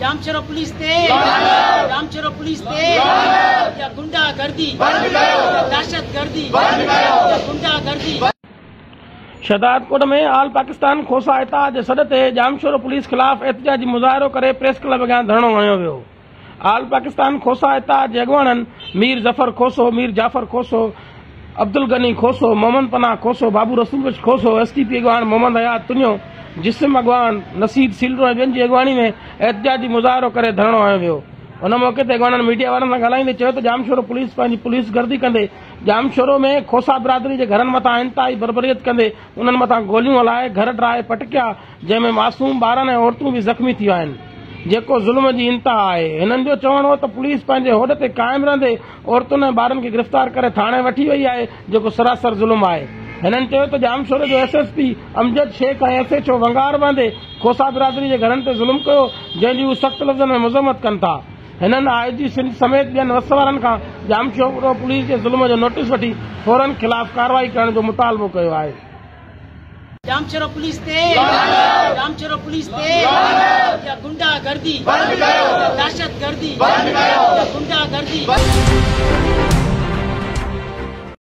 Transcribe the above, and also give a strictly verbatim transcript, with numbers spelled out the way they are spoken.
Jamshoro police ते Jamshoro police ते या गुंडागर्दी दहशतगर्दी या गुंडागर्दी। शहदादकोट में आल पाकिस्तान खोसा इत्तेहाद जे सॾ ते जामशोरो पुलिस खिलाफ़ एहतजाजी मुज़ाहिरो करे प्रेस क्लब अॻियां धरणो हणियो वियो। आल पाकिस्तान खोसा इत्तेहाद जे अॻुवाणनि मीर ज़फर खोसो, मीर जाफ़र खोसो, अब्दुल गनी खोसो, मोहम्मद पनाह Khoso, Babu Rasool Bakhsh Khoso, S T P अॻवान मोहम्मद हयात तुनियो, जिस्म अॻवान नसीद सीलरो ऐं ॿियनि जी अॻवानी में एहतजाजी मुज़ाहिरो करे धरणो हणियो वियो। उन मौक़े ते अॻवाननि मीडिया वारनि सां ॻाल्हाईंदे चयो त जामशोरो पुलिस पंहिंजी पुलिस गर्दी कंदे जामशोरो में खोसा बिरादरी जे घरनि मथां इंतिहाई बर्बरियत कंदे उन्हनि मथां गोलियूं हलाए घर ड्राए पटकिया, जंहिंमें मासूम ॿारनि ऐं औरतूं बि ज़ख़्मी थियूं आहिनि, जेको ज़ुल्म जी इंतिहा आहे। हिननि जो चवणु हो त पुलिस पंहिंजे होद ते क़ाइम रहंदे औरतुनि ऐं ॿारनि खे गिरफ़्तार करे थाणे वठी वई आहे, जेको सरासर ज़ुल्म आहे। हिननि चयो त जामशोरो जो S S P Amjad Shaikh ऐं एस एच ओ वंगार बांधे खोसा बिरादरी जे घरनि ते ज़ुल्म कयो, जंहिंजी हू सख़्त लफ़्ज़नि में मज़म्मत कनि था। हिननि आई जी सिंध समेत ॿियनि वस वारनि खां जामशोरो पुलिस जे ज़ुल्म जो नोटिस वठी फौरन खिलाफ़ कार्रवाई करण जो मुतालबो कयो आहे। जामशोरो पुलिस ते जामशोरो पुलिस ते या गुंडागर्दी दहशतगर्दी या गुंडागर्दी।